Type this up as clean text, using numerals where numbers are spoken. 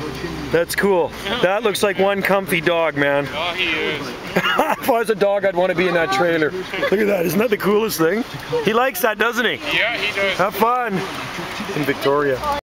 That's cool. That looks like one comfy dog, man. Oh, he is. If I was a dog, I'd want to be in that trailer. Look at that. Isn't that the coolest thing? He likes that, doesn't he? Yeah, he does. Have fun in Victoria.